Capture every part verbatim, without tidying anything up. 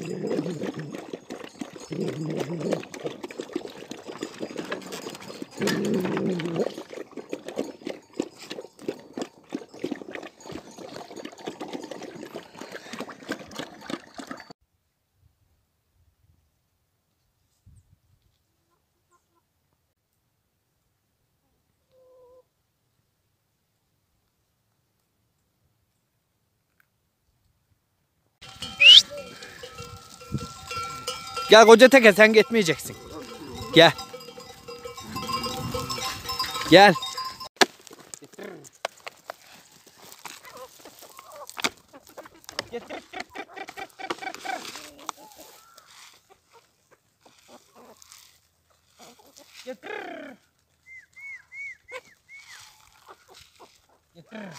Gel koca teke, sen gitmeyeceksin. Gel. Gel. Getir. Getir.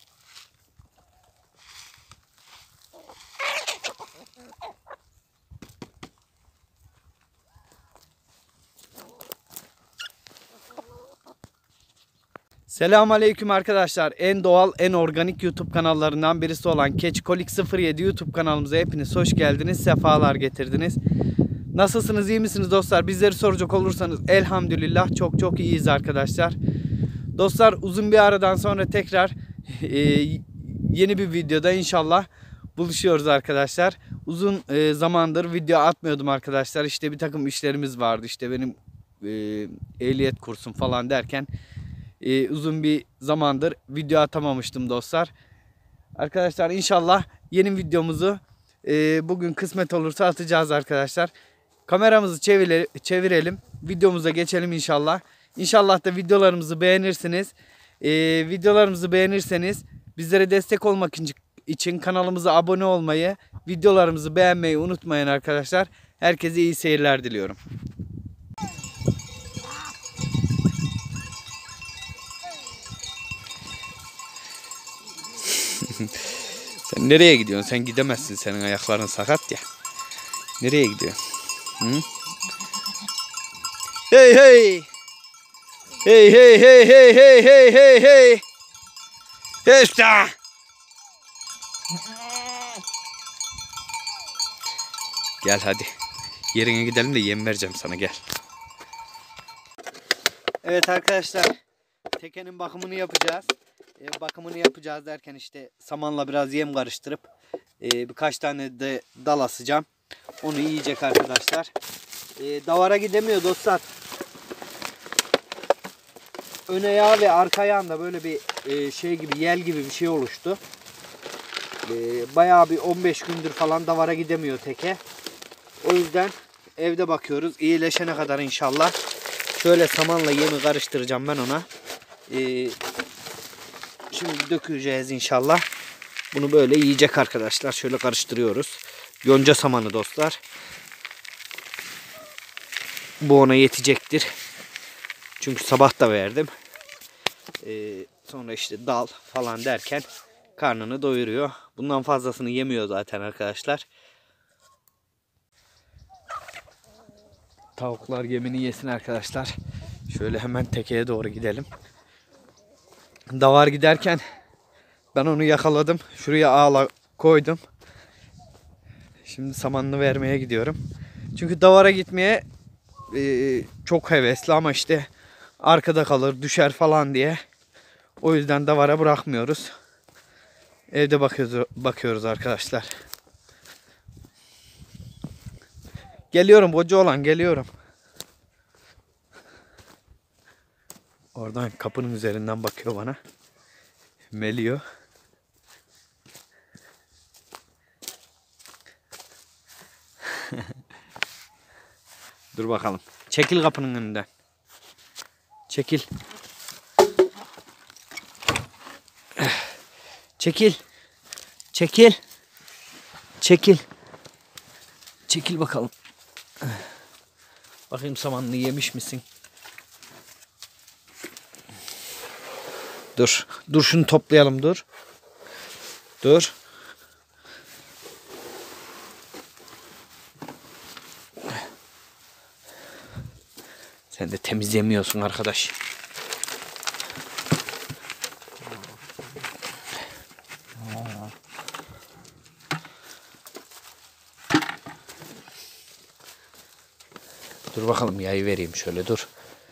Selamünaleyküm arkadaşlar. En doğal, en organik YouTube kanallarından birisi olan Keçikolik sıfır yedi YouTube kanalımıza hepiniz hoş geldiniz. Sefalar getirdiniz. Nasılsınız, iyi misiniz dostlar? Bizleri soracak olursanız elhamdülillah çok çok iyiyiz arkadaşlar. Dostlar, uzun bir aradan sonra tekrar e, yeni bir videoda inşallah buluşuyoruz arkadaşlar. Uzun e, zamandır video atmıyordum arkadaşlar. İşte bir takım işlerimiz vardı. İşte benim e, ehliyet kursum falan derken e, uzun bir zamandır video atamamıştım dostlar. Arkadaşlar inşallah yeni videomuzu e, bugün kısmet olursa atacağız arkadaşlar. Kameramızı çevire, çevirelim. Videomuza geçelim inşallah. İnşallah da videolarımızı beğenirsiniz. E, videolarımızı beğenirseniz bizlere destek olmak için kanalımıza abone olmayı, videolarımızı beğenmeyi unutmayın arkadaşlar. Herkese iyi seyirler diliyorum. Sen nereye gidiyorsun? Sen gidemezsin. Senin ayakların sakat ya. Nereye gidiyorsun? Hı? Hey hey. Hey hey hey hey hey hey hey hey. Hesta. Gel hadi. Yerine gidelim de yem vereceğim sana, gel. Evet arkadaşlar. Tekenin bakımını yapacağız. E, bakımını yapacağız derken işte samanla biraz yem karıştırıp e, birkaç tane de dal asacağım. Onu yiyecek arkadaşlar. E, davara gidemiyor dostlar. Ön ayağı ve arka ayağında böyle bir e, şey gibi, yel gibi bir şey oluştu. E, bayağı bir on beş gündür falan davara gidemiyor teke. O yüzden evde bakıyoruz. İyileşene kadar inşallah. Şöyle samanla yemi karıştıracağım ben ona. E, şimdi dökeceğiz inşallah. Bunu böyle yiyecek arkadaşlar. Şöyle karıştırıyoruz. Yonca samanı dostlar. Bu ona yetecektir. Çünkü sabah da verdim. Ee, sonra işte dal falan derken karnını doyuruyor. Bundan fazlasını yemiyor zaten arkadaşlar. Tavuklar yemini yesin arkadaşlar. Şöyle hemen tekeye doğru gidelim. Davar giderken ben onu yakaladım. Şuraya ağla koydum. Şimdi samanını vermeye gidiyorum. Çünkü davara gitmeye e, çok hevesli ama işte arkada kalır, düşer falan diye. O yüzden davara bırakmıyoruz. Evde bakıyoruz, bakıyoruz arkadaşlar. Geliyorum koca olan, geliyorum. Oradan kapının üzerinden bakıyor bana. Meliyor. Dur bakalım. Çekil kapının önünden. Çekil. Çekil. Çekil. Çekil. Çekil bakalım. Bakayım samanını yemiş misin? Dur. Dur şunu toplayalım, dur. Dur. Sen de temizlemiyorsun arkadaş. Dur bakalım yayı vereyim şöyle dur.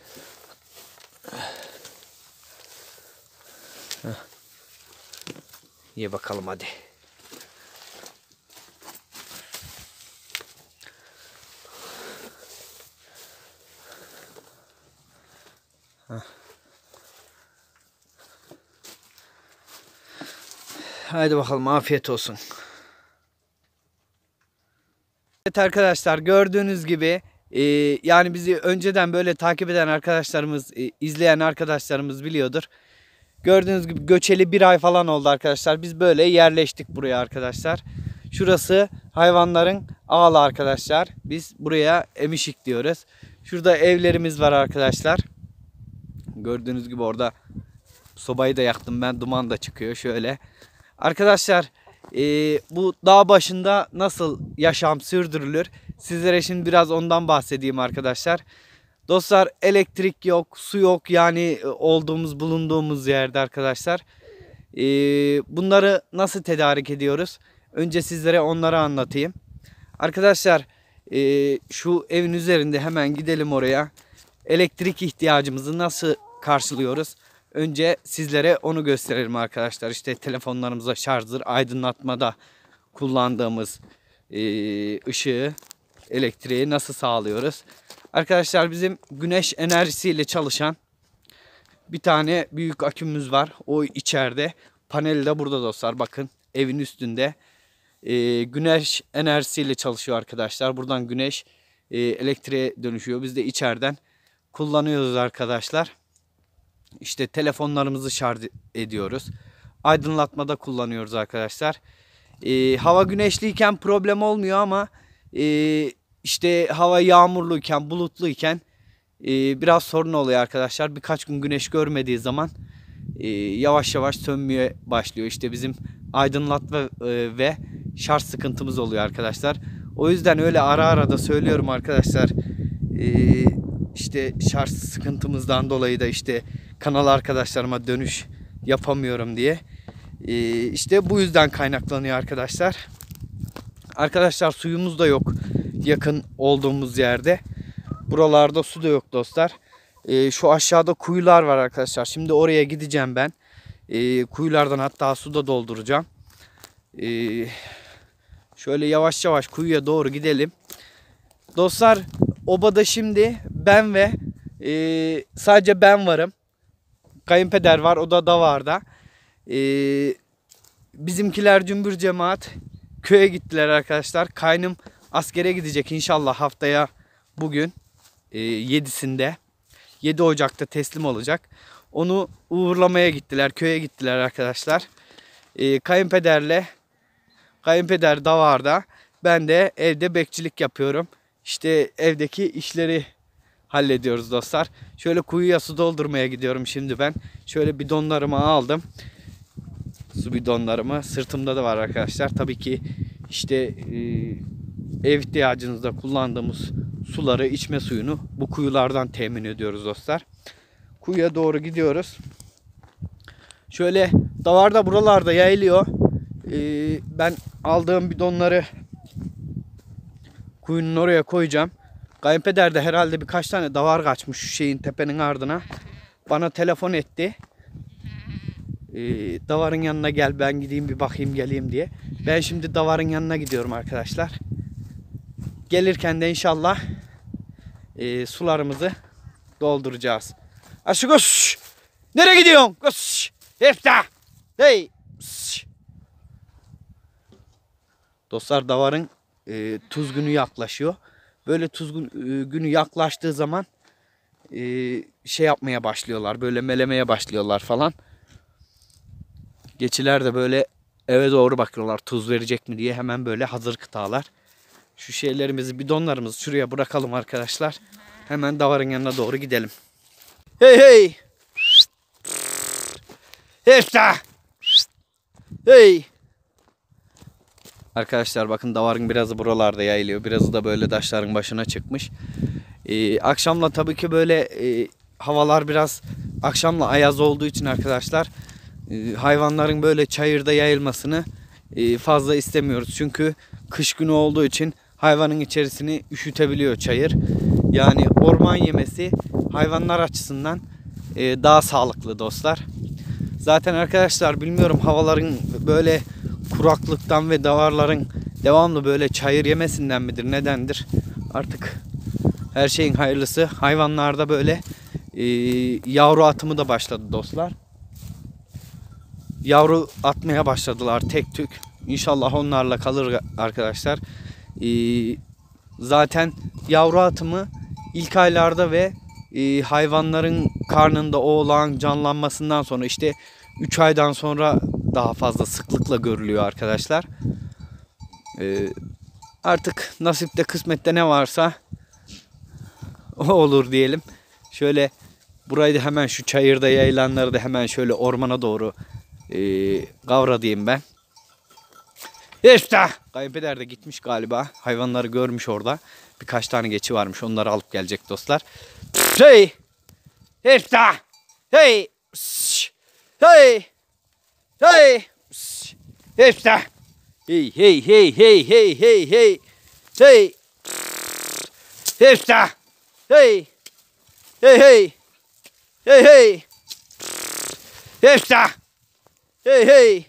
Heh. Ye bakalım hadi. Heh. Haydi bakalım afiyet olsun. Evet arkadaşlar gördüğünüz gibi e, yani bizi önceden böyle takip eden arkadaşlarımız, e, izleyen arkadaşlarımız biliyordur. Gördüğünüz gibi göçeli bir ay falan oldu arkadaşlar. Biz böyle yerleştik buraya arkadaşlar. Şurası hayvanların ağlı arkadaşlar. Biz buraya emişik diyoruz. Şurada evlerimiz var arkadaşlar. Gördüğünüz gibi orada sobayı da yaktım ben. Duman da çıkıyor şöyle. Arkadaşlar e, bu dağ başında nasıl yaşam sürdürülür? Sizlere şimdi biraz ondan bahsedeyim arkadaşlar. Dostlar elektrik yok, su yok yani olduğumuz bulunduğumuz yerde arkadaşlar. E, bunları nasıl tedarik ediyoruz? Önce sizlere onları anlatayım. Arkadaşlar e, şu evin üzerinde hemen gidelim oraya. Elektrik ihtiyacımızı nasıl karşılıyoruz? Önce sizlere onu gösterelim arkadaşlar. İşte telefonlarımıza şarjdır, aydınlatmada kullandığımız e, ışığı, elektriği nasıl sağlıyoruz? Arkadaşlar bizim güneş enerjisiyle çalışan bir tane büyük akümüz var. O içeride. Paneli de burada dostlar. Bakın evin üstünde. E, güneş enerjisiyle çalışıyor arkadaşlar. Buradan güneş e, elektriğe dönüşüyor. Biz de içeriden kullanıyoruz arkadaşlar. İşte telefonlarımızı şarj ediyoruz. Aydınlatmada kullanıyoruz arkadaşlar. Ee, hava güneşliyken problem olmuyor ama e, işte hava yağmurluyken, bulutluyken e, biraz sorun oluyor arkadaşlar. Birkaç gün güneş görmediği zaman e, yavaş yavaş sönmeye başlıyor. İşte bizim aydınlatma e, ve şarj sıkıntımız oluyor arkadaşlar. O yüzden öyle ara ara da söylüyorum arkadaşlar. E, işte şarj sıkıntımızdan dolayı da işte kanal arkadaşlarıma dönüş yapamıyorum diye. Ee, işte bu yüzden kaynaklanıyor arkadaşlar. Arkadaşlar suyumuz da yok yakın olduğumuz yerde. Buralarda su da yok dostlar. Ee, şu aşağıda kuyular var arkadaşlar. Şimdi oraya gideceğim ben. Ee, kuyulardan hatta su da dolduracağım. Ee, şöyle yavaş yavaş kuyuya doğru gidelim. Dostlar obada şimdi ben ve e, sadece ben varım. Kayınpeder var, o da Davar'da. Ee, bizimkiler cümbür cemaat köye gittiler arkadaşlar. Kaynım askere gidecek inşallah haftaya bugün e, yedisinde. yedi Ocak'ta teslim olacak. Onu uğurlamaya gittiler, köye gittiler arkadaşlar. Ee, kayınpederle, kayınpeder Davar'da. Ben de evde bekçilik yapıyorum. İşte evdeki işleri hallediyoruz dostlar. Şöyle kuyuya su doldurmaya gidiyorum şimdi ben. Şöyle bidonlarımı aldım. Su bidonlarımı. Sırtımda da var arkadaşlar. Tabii ki işte e, ev ihtiyacınızda kullandığımız suları, içme suyunu bu kuyulardan temin ediyoruz dostlar. Kuyuya doğru gidiyoruz. Şöyle davar da buralarda yayılıyor. E, ben aldığım bidonları kuyunun oraya koyacağım. Kayınpeder de herhalde birkaç tane davar kaçmış şu şeyin tepenin ardına. Bana telefon etti. Ee, davarın yanına gel ben gideyim bir bakayım geleyim diye. Ben şimdi davarın yanına gidiyorum arkadaşlar. Gelirken de inşallah e, sularımızı dolduracağız. Aşı koş. Nereye gidiyorsun? Koş. Hefta. Hey. Şş. Dostlar davarın e, tuz günü yaklaşıyor. Böyle tuz günü yaklaştığı zaman e, şey yapmaya başlıyorlar. Böyle melemeye başlıyorlar falan. Geçiler de böyle eve doğru bakıyorlar. Tuz verecek mi diye hemen böyle hazır kıtalar. Şu şeylerimizi, bidonlarımızı şuraya bırakalım arkadaşlar. Hemen davarın yanına doğru gidelim. Hey hey. Hefta. Hey. Arkadaşlar bakın davarın birazı buralarda yayılıyor. Birazı da böyle taşların başına çıkmış. Ee, akşamla tabii ki böyle e, havalar biraz akşamla ayaz olduğu için arkadaşlar e, hayvanların böyle çayırda yayılmasını e, fazla istemiyoruz. Çünkü kış günü olduğu için hayvanın içerisini üşütebiliyor çayır. Yani orman yemesi hayvanlar açısından e, daha sağlıklı dostlar. Zaten arkadaşlar bilmiyorum havaların böyle kuraklıktan ve davarların devamlı böyle çayır yemesinden midir nedendir? Artık her şeyin hayırlısı. Hayvanlarda böyle e, yavru atımı da başladı dostlar. Yavru atmaya başladılar tek tük. İnşallah onlarla kalır arkadaşlar. Ee, zaten yavru atımı ilk aylarda ve e, hayvanların karnında oğlan canlanmasından sonra işte üç aydan sonra daha fazla sıklıkla görülüyor arkadaşlar. Ee, artık nasipte kısmette ne varsa o olur diyelim. Şöyle burayı da hemen şu çayırda yayılanları da hemen şöyle ormana doğru e, kavra diyeyim ben. İşte kayınpeder de gitmiş galiba. Hayvanları görmüş orada. Birkaç tane geçi varmış. Onları alıp gelecek dostlar. Hey! İşte! Hey! Hey! Hey! İşte! Hey hey hey hey hey hey hey! Hey! İşte! Hey! Hey hey! Hey hey! İşte! Hey hey!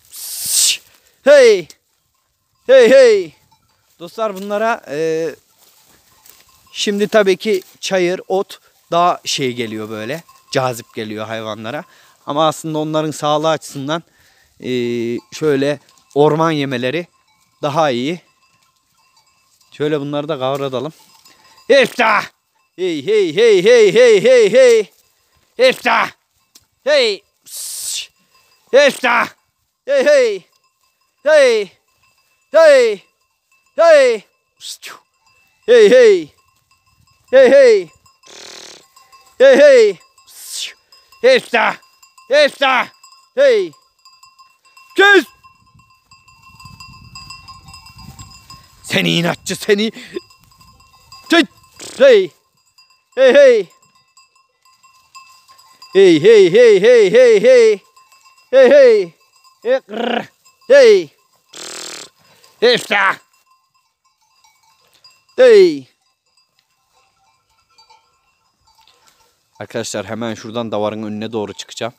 Hey! Hey hey! Dostlar bunlara e, şimdi tabii ki çayır, ot daha şey geliyor böyle. Cazip geliyor hayvanlara. Ama aslında onların sağlığı açısından e, şöyle orman yemeleri daha iyi. Şöyle bunları da kavratalım. İfta! Hey hey hey hey hey hey hey! İfta! Hey! İfta! Hey hey! Hey! Hey! Hey! Hey hey! Hey hey! Hey hey! İfta! İfta! Hey! Kes! Seni inatçı seni! Hey! Hey! Hey hey! Hey hey hey hey hey hey! Hey hey! Hey! İfta! Hey! Arkadaşlar hemen şuradan davarın önüne doğru çıkacağım.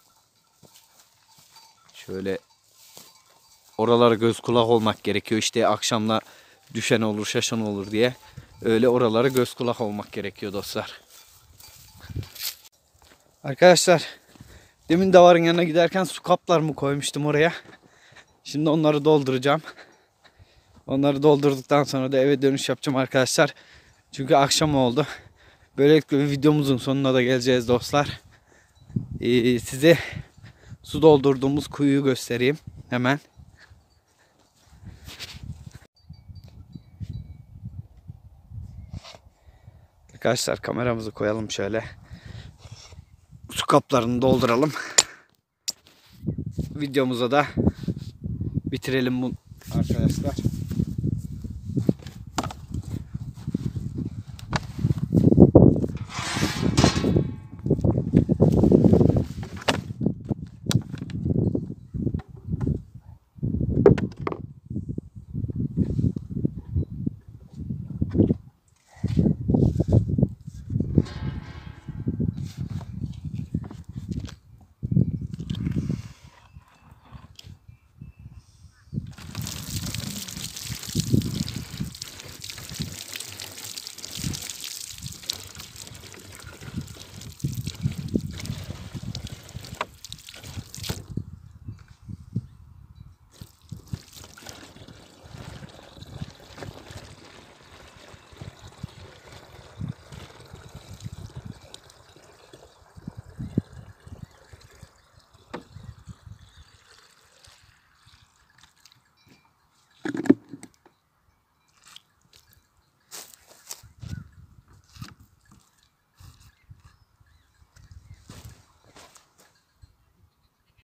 Şöyle oralara göz kulak olmak gerekiyor. İşte akşamla düşen olur, şaşan olur diye. Öyle oralara göz kulak olmak gerekiyor dostlar. Arkadaşlar demin davarın yanına giderken su kaplarımı koymuştum oraya. Şimdi onları dolduracağım. Onları doldurduktan sonra da eve dönüş yapacağım arkadaşlar. Çünkü akşam oldu. Böylelikle videomuzun sonuna da geleceğiz dostlar. Ee, size su doldurduğumuz kuyuyu göstereyim hemen. Arkadaşlar kameramızı koyalım şöyle. Su kaplarını dolduralım. Videomuza da bitirelim bu arkadaşlar.